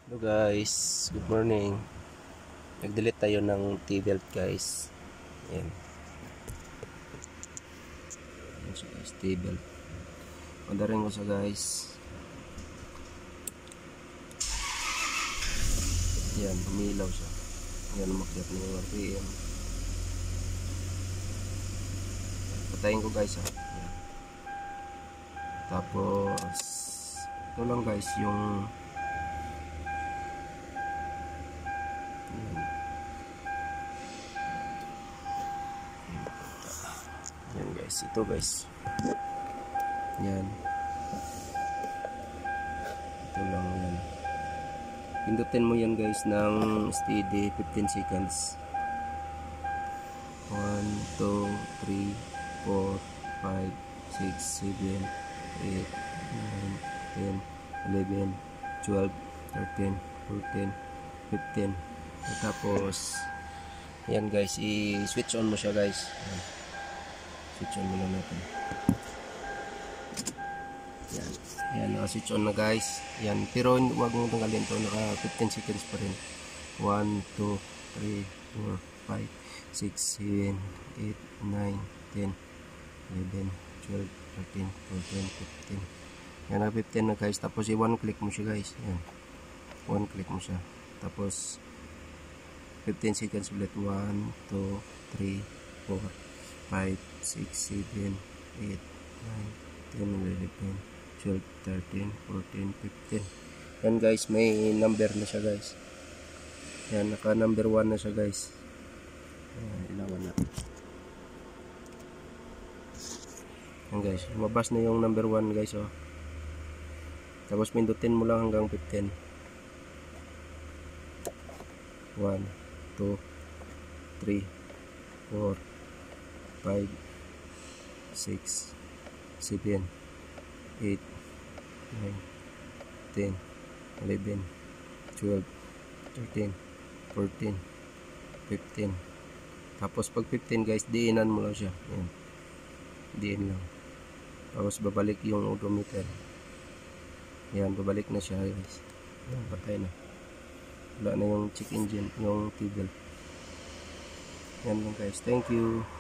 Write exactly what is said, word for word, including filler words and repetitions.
Hello guys, good morning. Nag-delete tayo ng T-belt guys. Ayan. Ayan siya guys, T-belt. Pandarin ko siya guys. Ayan, umilaw siya. Ayan, umakyat na yung R P M. Patayin ko guys ha. Ayan. Tapos, ito lang guys yung yan guys, ito guys. Yan. Ito lang yan. Pindutin mo yan guys ng steady fifteen seconds. one, two, three, four, five, six, seven, eight, nine, ten, eleven, twelve, thirteen, fourteen, fifteen. Tapos yan guys, i-switch on mo siya guys. Yan. Switch on muna natin. Yan. Yan, naka-switch on na guys. Yan. Pero huwag mong tanggalin to. Naka fifteen seconds pa rin. one, two, three, four, five, six, seven, eight, nine, ten, eleven, twelve, thirteen, fourteen, fifteen. Yan, naka fifteen na guys. Tapos i-one click mo siya guys. Yan. One click mo siya. Tapos fifteen seconds ulit. one, two, three, four, five, six, seven, eight, nine, ten, eleven, twelve, thirteen, fourteen, fifteen. Yan guys, may number na siya guys. Yan, naka number one na siya guys. Yan, ilawan natin. Yan guys, lumabas na yung number one guys oh. Tapos pindutin mo lang hanggang fifteen. one, two, three, four, five, six, seven, eight, nine, ten, eleven, twelve, thirteen, fourteen, fifteen. Tapos pag fifteen guys, diinan mo lang siya. Ayan. Diin lang. Tapos babalik yung odometer. Ayan, babalik na siya guys. Ayan, patay na. Wala na yung check engine, yung T-belt. Yan lang guys. Thank you.